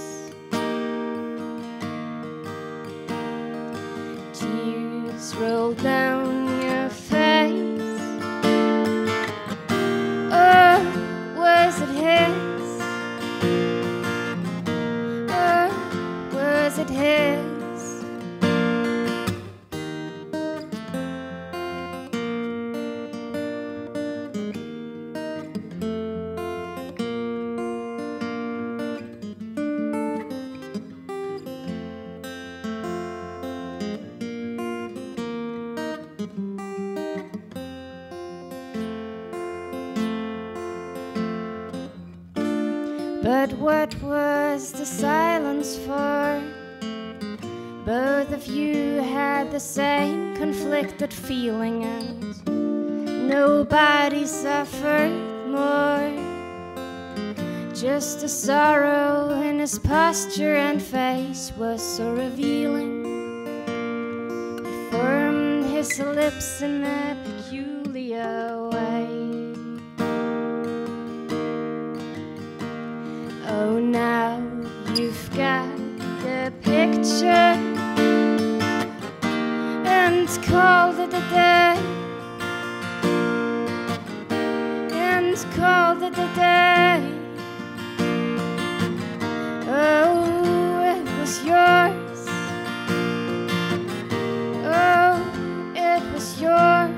Tears rolled down your face. Oh, was it his? Oh, was it his? But what was the silence for? Both of you had the same conflicted feeling, and nobody suffered more. Just the sorrow in his posture and face was so revealing. He formed his lips in a peculiar way. Oh, now you've got the picture and called it a day, and called it a day. Oh, it was yours. Oh, it was yours.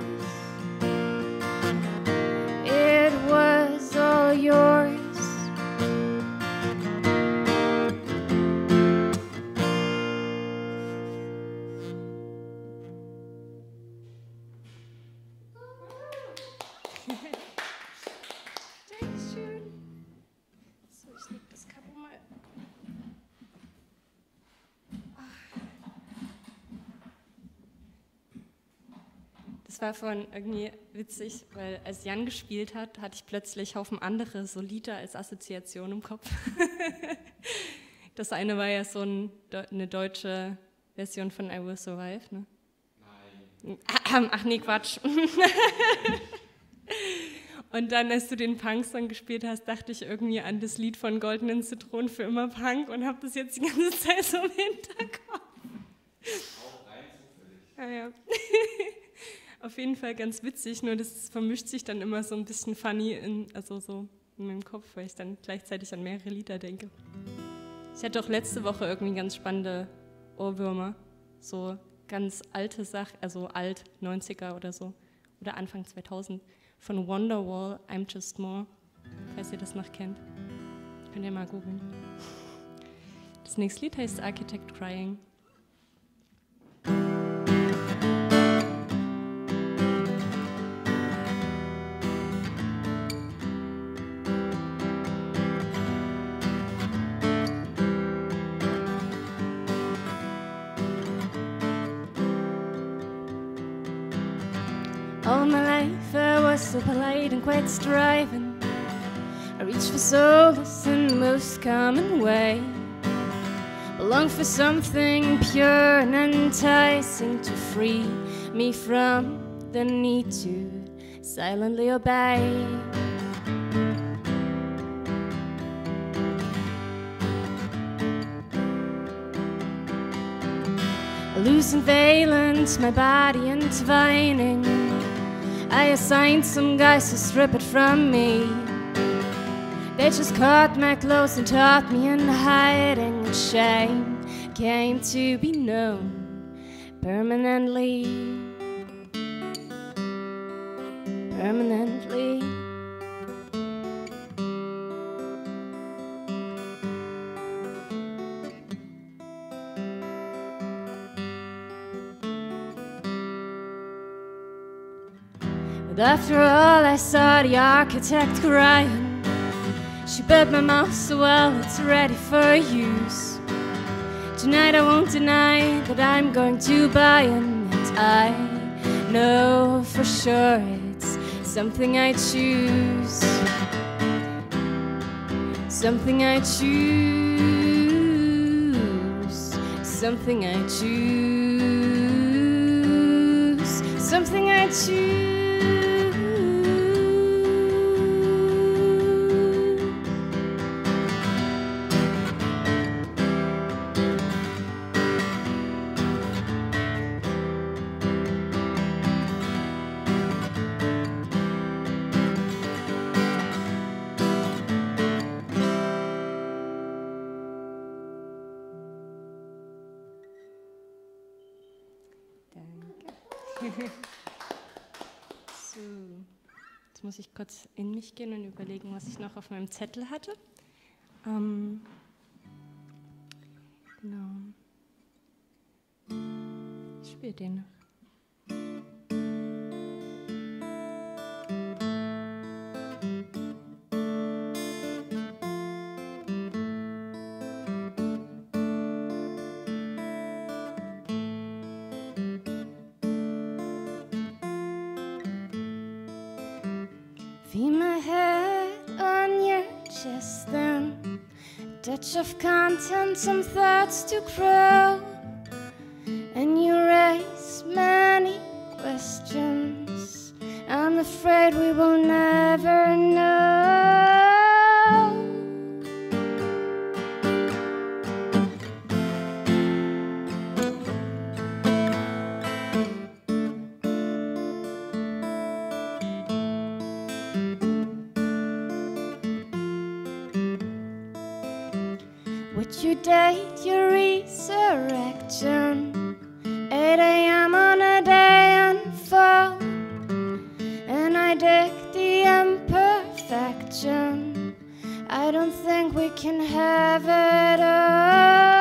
It was all yours. Das war vorhin irgendwie witzig, weil als Jan gespielt hat, hatte ich plötzlich Haufen andere Solita als Assoziation im Kopf. Das eine war ja so eine deutsche Version von I Will Survive, ne? Nein. Ach nee, Quatsch. Und dann, als du den Punk-Song gespielt hast, dachte ich irgendwie an das Lied von Goldenen Zitronen für immer Punk und habe das jetzt die ganze Zeit so im Hinterkopf. Auch rein zufällig. Ah, ja. Auf jeden Fall ganz witzig, nur das vermischt sich dann immer so ein bisschen funny in meinem Kopf, weil ich dann gleichzeitig an mehrere Lieder denke. Ich hatte auch letzte Woche irgendwie ganz spannende Ohrwürmer, so ganz alte Sachen, also alt, 90er oder so, oder Anfang 2000, von Wonderwall, I'm Just More, falls ihr das noch kennt. Könnt ihr mal googeln. Das nächste Lied heißt Architect Crying. All my life I was so polite and quite striving. I reached for solace in the most common way. I longed for something pure and enticing to free me from the need to silently obey. losing valence, my body entwining. I assigned some guys to strip it from me. They just cut my clothes and taught me in hiding, and shame came to be known permanently. Permanently. But after all, I saw the architect crying. She built my mouth so well it's ready for use. Tonight I won't deny that I'm going to buy it, and I know for sure it's something I choose. Something I choose. Something I choose. Something I choose. So, jetzt muss ich kurz in mich gehen und überlegen, was ich noch auf meinem Zettel hatte. Genau. Ich spiele den noch. Feel my head on your chest, then touch of content, some thoughts to grow, and you raise many questions. I'm afraid we will never know. Would you date your resurrection? 8 a.m. on a day unfold, and I dig the imperfection. I don't think we can have it all.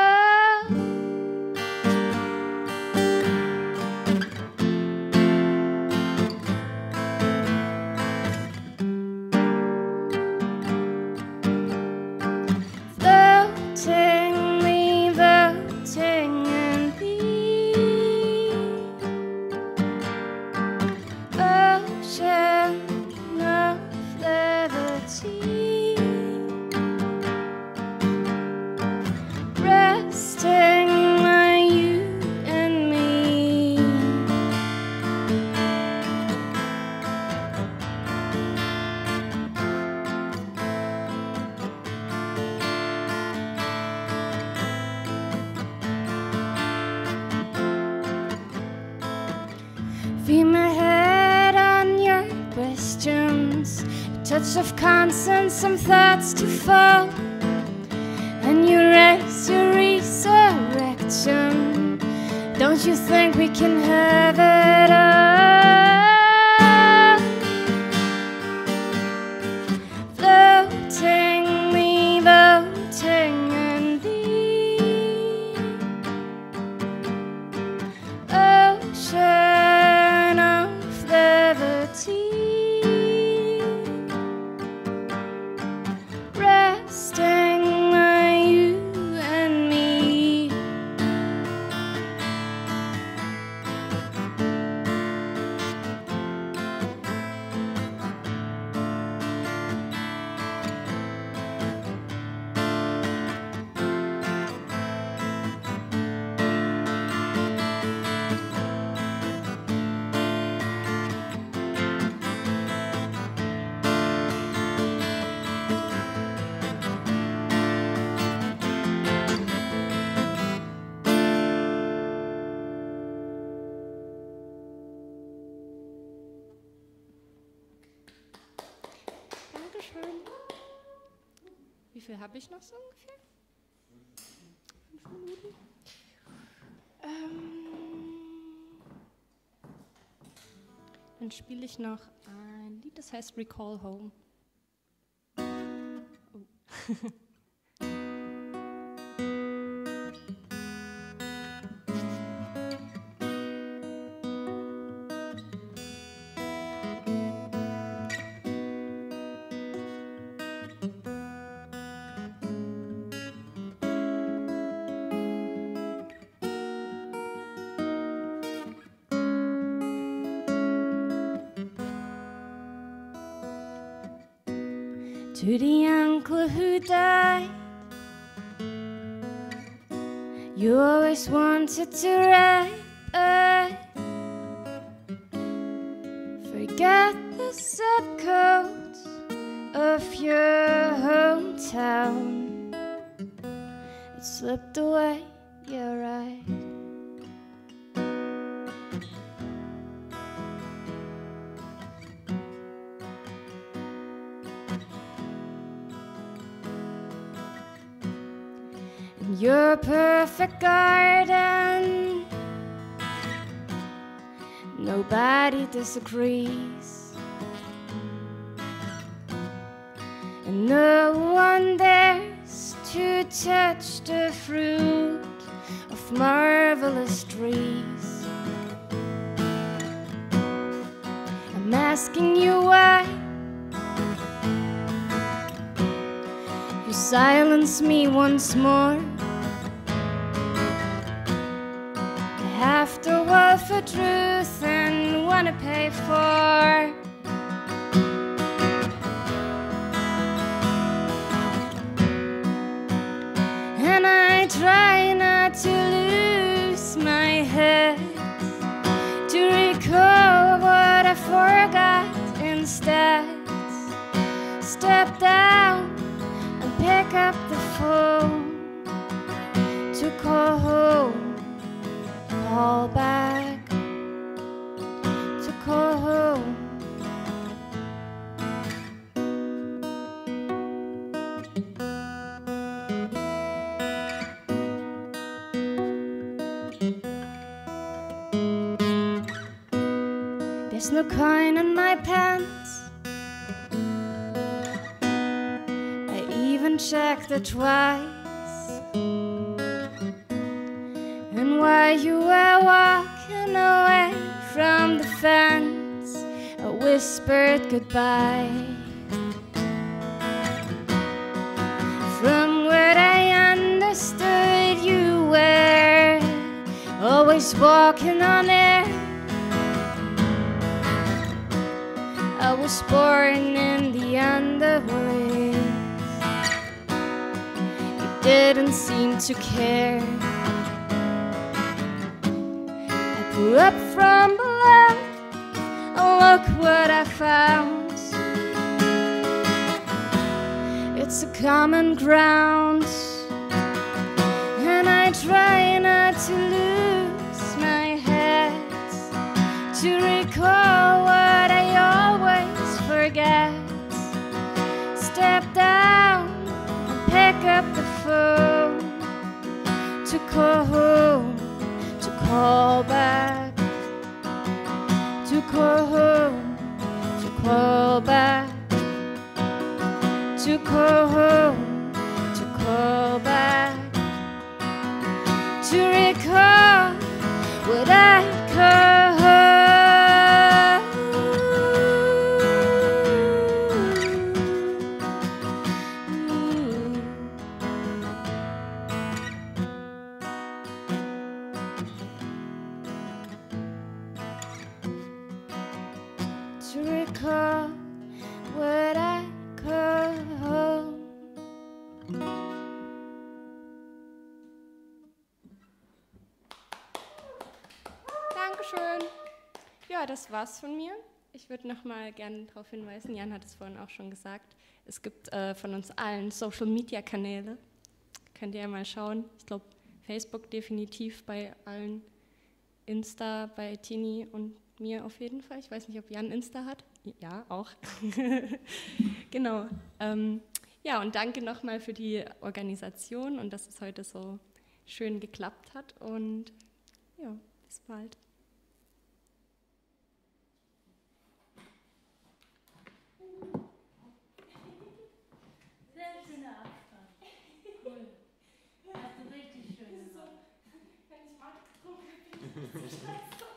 Feel my head on your questions, a touch of consent, some thoughts to fall, and you raise your resurrection. Don't you think we can have it all? Floating, me voting in the ocean of levity, resting on you and me. Dankeschön. Wie viel habe ich noch so ungefähr? 5 Minuten. Dann spiele ich noch ein Lied, das heißt Recall Home. Oh. To the uncle who died, you always wanted to write. Forget the zip code of your hometown. It slipped away, you're right. Your perfect garden, nobody disagrees, and no one dares to touch the fruit of marvelous trees. I'm asking you why you silence me once more. After what for truth and wanna pay for. And I try not to lose my head, to recall what I forgot instead. Step down and pick up the phone to call home. Call back to call home. There's no coin in my pants. I even checked it twice. And while you were walking away from the fence, I whispered goodbye. From what I understood, you were always walking on air. I was born in the underworld. You didn't seem to care. Grew up from below, and look what I found. It's a common ground, and I try not to lose my head, to recall what I always forget. Step down and pick up the phone to call home. Call back, to call home, to call back, to call home, to call back, to recall what I call home. To recall what I call home. Dankeschön. Ja, das war's von mir. Ich würde noch mal gerne darauf hinweisen, Jan hat es vorhin auch schon gesagt, es gibt von uns allen Social-Media-Kanäle. Könnt ihr ja mal schauen. Ich glaube, Facebook definitiv bei allen, Insta bei Tini und mir auf jeden Fall. Ich weiß nicht, ob Jan Insta hat. Ja, auch. Genau. Ja, und danke nochmal für die Organisation und dass es heute so schön geklappt hat. Und ja, bis bald. Sehr schöner Abfahrt. Cool. Hast du richtig schön gemacht. Wenn ich mal getrunken bin, ist es scheiße.